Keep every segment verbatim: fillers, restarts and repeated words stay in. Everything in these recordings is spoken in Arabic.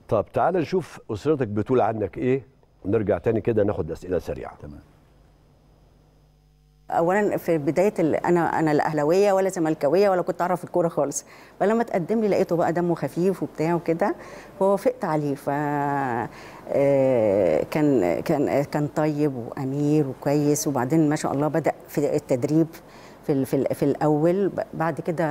طب تعال نشوف اسرتك بتقول عنك ايه ونرجع تاني كده ناخد اسئله سريعه. تمام. اولا في بدايه انا انا لا اهلاويه ولا زملكاويه ولا كنت اعرف الكوره خالص، فلما تقدم لي لقيته بقى دمه خفيف وبتاع وكده فوافقت عليه. ف كان كان كان طيب وامير وكويس، وبعدين ما شاء الله بدا في التدريب في في, في الاول. بعد كده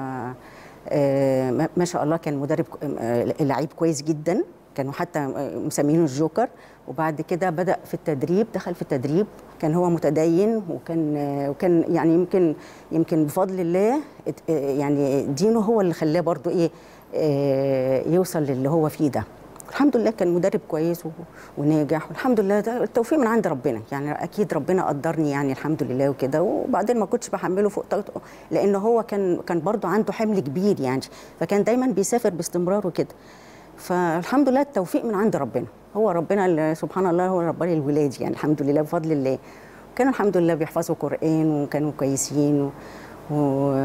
ما شاء الله كان مدرب لعيب كويس جدا، كانوا حتى مسمينه الجوكر. وبعد كده بدأ في التدريب، دخل في التدريب، كان هو متدين وكان وكان يعني يمكن يمكن بفضل الله يعني دينه هو اللي خلاه برضو ايه يوصل للي هو فيه ده. الحمد لله كان مدرب كويس وناجح، والحمد لله ده التوفيق من عند ربنا، يعني اكيد ربنا قدرني يعني الحمد لله وكده. وبعدين ما كنتش بحمله فوق طاقته، لان هو كان كان برضو عنده حمل كبير يعني، فكان دايما بيسافر باستمرار وكده. فالحمد لله التوفيق من عند ربنا، هو ربنا سبحان الله هو ربنا الولاد يعني الحمد لله بفضل الله. كانوا الحمد لله بيحفظوا قرآن وكانوا كويسين و...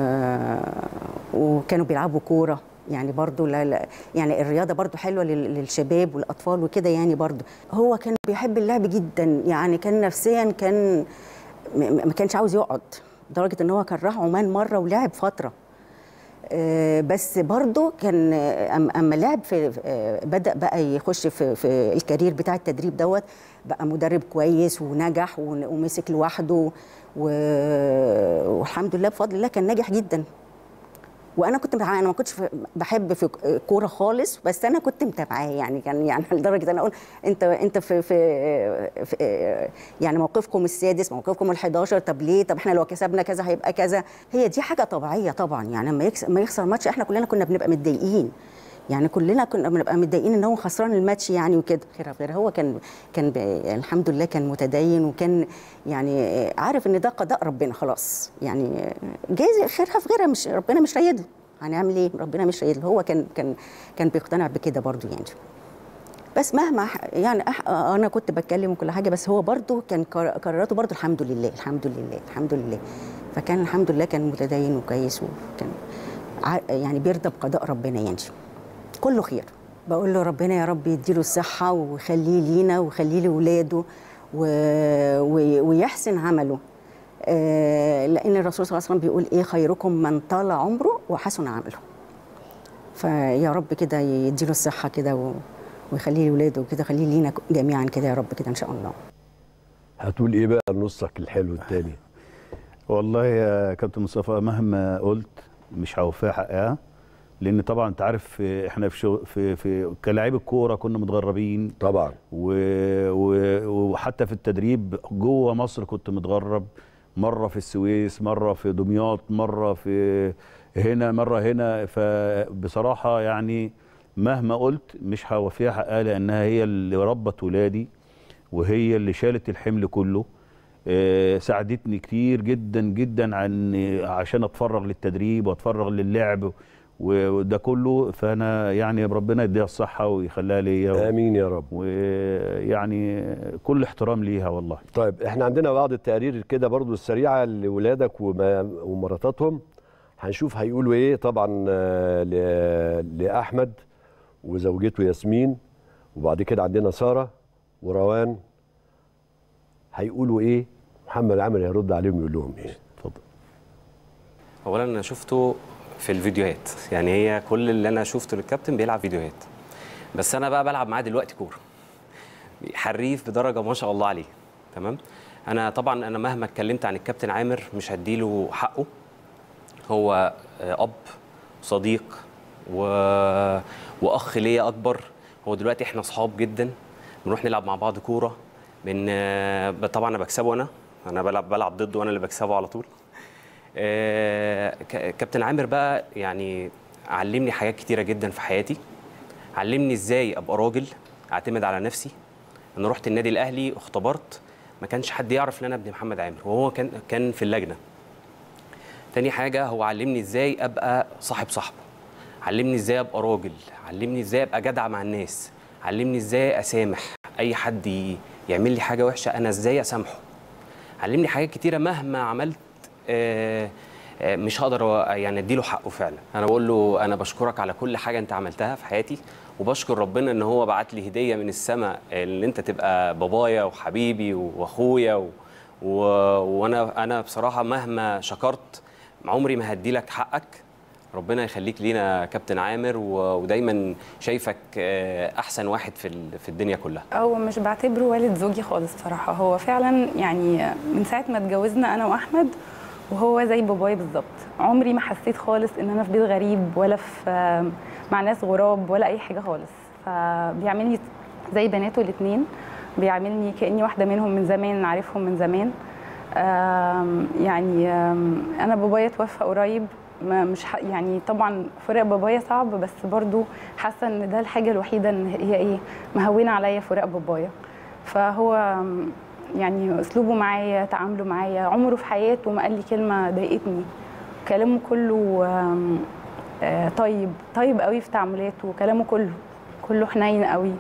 وكانوا بيلعبوا كورة يعني برضو. لا لا يعني الرياضة برضو حلوة للشباب والأطفال وكده يعني. برضو هو كان بيحب اللعب جدا يعني، كان نفسيا كان ما كانش عاوز يقعد، لدرجة ان هو كان راح عمان مرة ولعب فترة. بس برضه كان اما لعب في بدا بقى يخش في في الكارير بتاع التدريب دوت، بقى مدرب كويس ونجح ومسك لوحده، والحمد لله بفضل الله كان ناجح جدا. وانا كنت انا ما كنتش بحب في كوره خالص، بس انا كنت متابعاه يعني، كان يعني لدرجه انا اقول انت انت في, في, في يعني موقفكم السادس، موقفكم الحداشر، طب ليه؟ طب احنا لو كسبنا كذا هيبقى كذا. هي دي حاجه طبيعيه طبعا يعني، لما ما يخسر ماتش احنا كلنا كنا بنبقى متضايقين يعني، كلنا كنا بنبقى متضايقين ان هو خسران الماتش يعني وكده. غير غير هو كان كان الحمد لله كان متدين، وكان يعني عارف ان ده قضاء ربنا خلاص يعني، جايز خيرها في غيرها، مش ربنا مش رايد له، هنعمل ايه؟ ربنا مش رايد له. هو كان كان كان بيقتنع بكده برضو يعني. بس مهما يعني انا كنت بتكلم وكل حاجه، بس هو برضو كان قراراته برضو الحمد لله الحمد لله الحمد لله. فكان الحمد لله كان متدين وكويس، وكان يعني بيرضى بقضاء ربنا يعني، كله خير. بقول له ربنا يا رب يديله الصحة ويخليه لينا ويخليه لولاده و... و... ويحسن عمله. آه لأن الرسول صلى الله عليه وسلم بيقول إيه؟ خيركم من طال عمره وحسن عمله. فيا رب كده يديله الصحة كده و... ويخليه لولاده وكده، خليه لينا جميعا كده يا رب كده إن شاء الله. هتقول إيه بقى نصك الحلو التاني؟ والله يا كابتن مصطفى مهما قلت مش هوفيها حقها، لان طبعا انت عارف احنا في شو في في كلاعب الكوره كنا متغربين طبعا، و و وحتى في التدريب جوه مصر كنت متغرب، مره في السويس، مره في دمياط، مره في هنا، مره هنا. فبصراحه يعني مهما قلت مش هوفيها حقها، لانها هي اللي ربت ولادي وهي اللي شالت الحمل كله. ساعدتني كتير جدا جدا عن عشان اتفرغ للتدريب واتفرغ للعب وده كله. فانا يعني ربنا يديها الصحه ويخليها ليا، امين يا رب. ويعني كل احترام ليها والله. طيب احنا عندنا بعض التقارير كده برضو السريعه لاولادك ومراتاتهم، هنشوف هيقولوا ايه. طبعا لاحمد وزوجته ياسمين، وبعد كده عندنا ساره وروان، هيقولوا ايه؟ محمد عامر هيرد عليهم يقول لهم ايه؟ اتفضل. اولا انا شفته في الفيديوهات، يعني هي كل اللي انا شفته للكابتن بيلعب فيديوهات، بس انا بقى بلعب معاه دلوقتي كوره، حريف بدرجه ما شاء الله عليه. تمام. انا طبعا انا مهما اتكلمت عن الكابتن عامر مش هديله حقه، هو اب صديق و... واخ ليا اكبر. هو دلوقتي احنا اصحاب جدا، بنروح نلعب مع بعض كوره، بن طبعا انا بكسبه، انا انا بلعب بلعب ضده وانا اللي بكسبه على طول. آه... كابتن عامر بقى يعني علمني حاجات كتيره جدا في حياتي، علمني ازاي ابقى راجل، اعتمد على نفسي. انا رحت النادي الاهلي واختبرت، ما كانش حد يعرف ان انا ابن محمد عامر، وهو كان كان في اللجنه. تاني حاجه هو علمني ازاي ابقى صاحب صاحبه، علمني ازاي ابقى راجل، علمني ازاي ابقى جدع مع الناس، علمني ازاي اسامح اي حد يعمل لي حاجه وحشه، انا ازاي اسامحه. علمني حاجات كتيره مهما عملت آآ آآ مش هقدر يعني اديله حقه فعلا. انا بقول له انا بشكرك على كل حاجه انت عملتها في حياتي، وبشكر ربنا ان هو بعت لي هديه من السماء ان انت تبقى بابايا وحبيبي واخويا و... و... وانا انا بصراحه مهما شكرت عمري ما هدي لك حقك. ربنا يخليك لينا كابتن عامر، ودايما شايفك احسن واحد في في الدنيا كلها. هو مش بعتبره والد زوجي خالص بصراحه، هو فعلا يعني من ساعه ما اتجوزنا انا واحمد وهو زي بابايا بالظبط. عمري ما حسيت خالص ان انا في بيت غريب ولا في مع ناس غراب ولا اي حاجه خالص. فبيعملني زي بناته الاثنين، بيعاملني كاني واحده منهم من زمان، عارفهم من زمان. يعني انا بابايا توفى قريب، مش يعني طبعا فراق بابايا صعب، بس برضو حاسه ان ده الحاجه الوحيده ان هي ايه مهونه عليا فراق بابايا. فهو يعني اسلوبه معايا، تعامله معايا، عمره في حياته ما قال لي كلمه ضايقتني. كلامه كله طيب طيب قوي في تعاملاته، كلامه كله كله حنين قوي.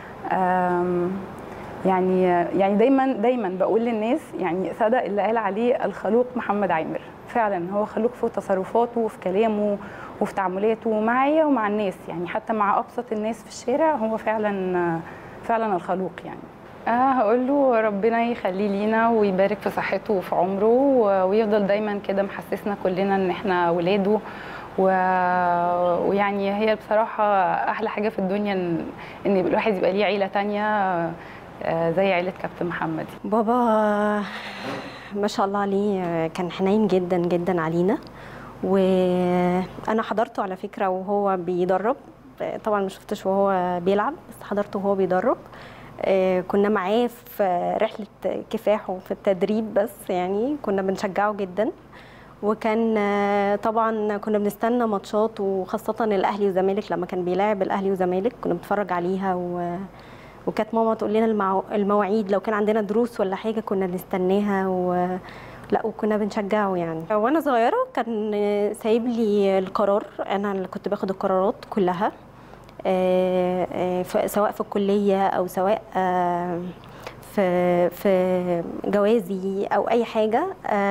يعني يعني دايما دايما بقول للناس يعني صدق اللي قال عليه الخلوق محمد عامر. فعلا هو خلوق في تصرفاته وفي كلامه وفي تعاملاته معايا ومع الناس، يعني حتى مع ابسط الناس في الشارع هو فعلا فعلا الخلوق. يعني أه هقول له ربنا يخليه لينا ويبارك في صحته وفي عمره، ويفضل دايما كده محسسنا كلنا ان احنا ولاده. و... ويعني هي بصراحه احلى حاجه في الدنيا ان ان الواحد يبقى ليه عيله تانية زي عيله كابتن محمد. بابا ما شاء الله عليه كان حنين جدا جدا علينا، وانا حضرته على فكره وهو بيدرب. طبعا ما شفتش وهو بيلعب، بس حضرته وهو بيدرب. كنا معاه في رحله كفاح وفي التدريب، بس يعني كنا بنشجعه جدا. وكان طبعا كنا بنستنى ماتشات، وخاصه الاهلي والزمالك لما كان بيلاعب الاهلي والزمالك كنا بنتفرج عليها. و وكانت ماما تقول لنا المواعيد، لو كان عندنا دروس ولا حاجه كنا نستناها. و لا وكنا بنشجعه يعني. وانا صغيره كان سايب لي القرار، انا اللي كنت باخد القرارات كلها، سواء في الكليه او سواء في في جوازي او اي حاجه.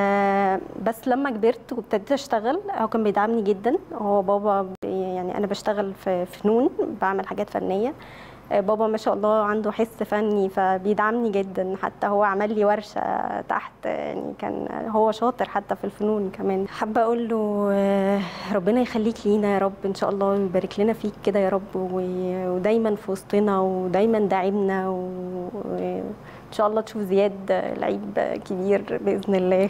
بس لما كبرت وابتديت اشتغل هو كان بيدعمني جدا. هو بابا يعني انا بشتغل في فنون، بعمل حاجات فنيه. بابا ما شاء الله عنده حس فني فبيدعمني جدا، حتى هو عمل لي ورشه تحت، يعني كان هو شاطر حتى في الفنون كمان. حابه اقول له ربنا يخليك لينا يا رب، ان شاء الله ويبارك لنا فيك كده يا رب، ودايما في وسطنا ودايما داعمنا، وان شاء الله تشوف زياد لعيب كبير باذن الله.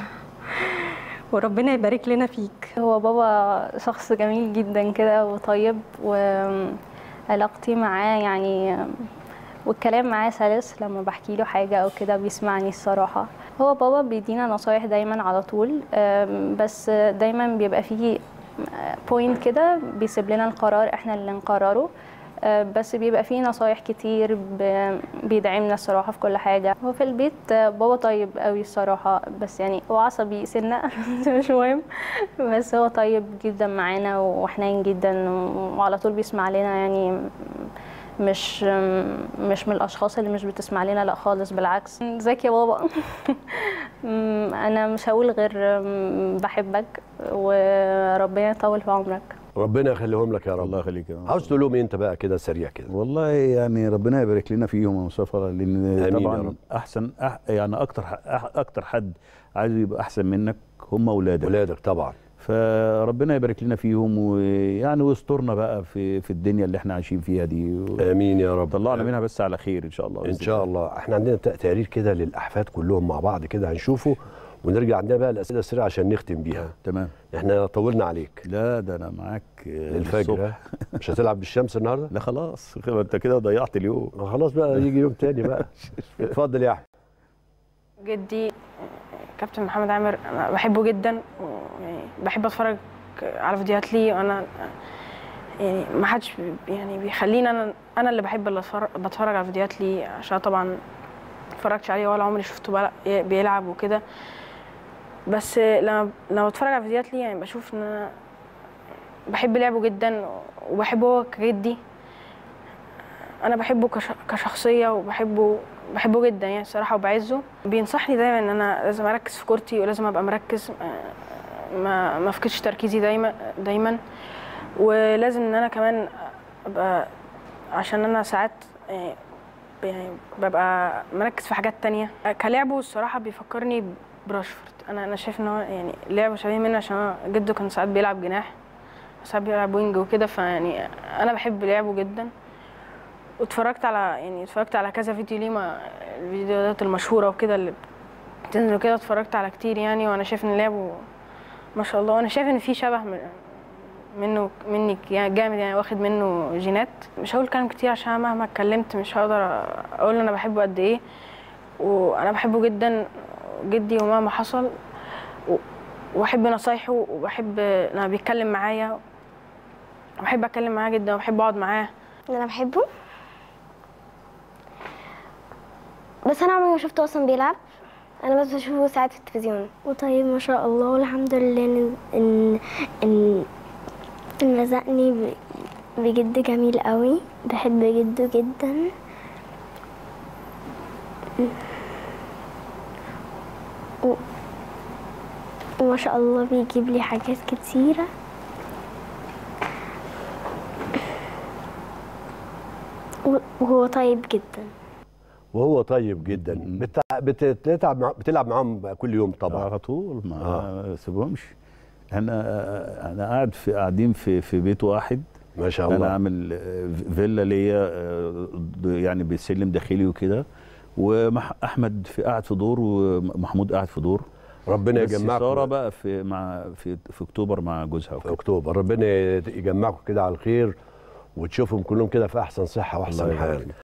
وربنا يبارك لنا فيك. هو بابا شخص جميل جدا كده وطيب، وعلاقتي معاه يعني والكلام معاه سلس. لما بحكي له حاجه او كده بيسمعني الصراحه. هو بابا بيدينا نصايح دايما على طول، بس دايما بيبقى فيه بوينت كده بيسيب لنا القرار احنا اللي نقرره، بس بيبقى فيه نصايح كتير بيدعمنا الصراحه في كل حاجه. هو في البيت بابا طيب قوي الصراحه، بس يعني هو عصبي سنه مش مهم، بس هو طيب جدا معانا وحنين جدا وعلى طول بيسمع لنا. يعني مش مش من الاشخاص اللي مش بتسمع لنا، لا خالص، بالعكس. ازيك يا بابا؟ انا مش هقول غير بحبك وربنا يطول في عمرك. ربنا يخليهم لك يا رب. الله يخليك يا رب. عاوز تقول لهم ايه انت بقى كده سريع كده؟ والله يعني ربنا يبارك لنا فيهم يا مصطفى، لان طبعا احسن أح يعني اكتر اكتر حد عايز يبقى احسن منك هم اولادك. اولادك طبعا. فربنا يبارك لنا فيهم، ويعني ويسترنا بقى في في الدنيا اللي احنا عايشين فيها دي. امين يا رب. طلعنا منها بس على خير ان شاء الله. ان شاء الله. احنا عندنا تقرير كده للاحفاد كلهم مع بعض كده هنشوفه، ونرجع عندنا بقى الاسئله السريعه عشان نختم بيها. تمام. احنا طولنا عليك. لا ده انا معاك الفجر. مش هتلعب بالشمس النهارده؟ لا خلاص، انت كده ضيعت اليوم. خلاص بقى يجي يوم تاني بقى. اتفضل يا احمد. جدي كابتن محمد عامر انا بحبه جدا، يعني بحب اتفرج على فيديوهات ليه، وانا يعني ما حدش يعني بيخليني انا انا اللي بحب اللي بتفرج على فيديوهات ليه، عشان طبعا ما اتفرجتش عليه ولا عمري شفته بيلعب وكده. بس لما لما بتفرج على فيديوهات ليه يعني بشوف ان انا بحب لعبه جدا، وبحبه هو كجدي. انا بحبه كشخصيه وبحبه بحبه جدا يعني الصراحه، وبعزه. بينصحني دايما ان انا لازم اركز في كورتي ولازم ابقى مركز، ما ما افقدش تركيزي دايما دايما، ولازم ان انا كمان ابقى عشان انا ساعات يعني يعني ببقى مركز في حاجات تانية. كلعبه الصراحه بيفكرني براشفورد. انا انا شايف ان هو يعني لعبه شبيه منه عشان جده كان ساعات بيلعب جناح ساعات بيلعب وينج وكده، فيعني انا بحب لعبه جدا. واتفرجت على يعني اتفرجت على كذا فيديو ليه، ما الفيديوهات المشهوره وكده اللي بتنزل كده، اتفرجت على كتير يعني. وانا شايف ان لعبه ما شاء الله، وانا شايف ان في شبه منه مني يعني جامد، يعني واخد منه جينات. مش هقول كلام كتير عشان مهما اتكلمت مش هقدر اقول انا بحبه قد ايه. وانا بحبه جدا جدي ومهما حصل، وبحب نصايحه وبحب انه بيتكلم معايا، وبحب اتكلم معاه جدا وبحب اقعد معاه. انا بحبه بس انا عمري ما شفته اصلا بيلعب، انا بس بشوفه ساعات في التلفزيون. وطيب ما شاء الله والحمد لله ان ان ان, إن رزقني بجد جميل قوي. بحب جده جدا و... وما شاء الله بيجيب لي حاجات كتيرة. وهو طيب جدا. وهو طيب جدا. بت... بتلعب مع... بتلعب معاهم كل يوم طبعا؟ على طول، ما آه. سيبهمش. انا انا قاعد في قاعدين في في بيت واحد ما شاء الله. انا عامل فيلا ليا يعني بسلم داخلي وكده، واحمد في قاعد في دور ومحمود قاعد في دور. ربنا يجمعكم. ساره بقى في مع في في اكتوبر مع جوزها في اكتوبر. ربنا يجمعكم كده على الخير وتشوفهم كلهم كده في احسن صحه واحسن حال.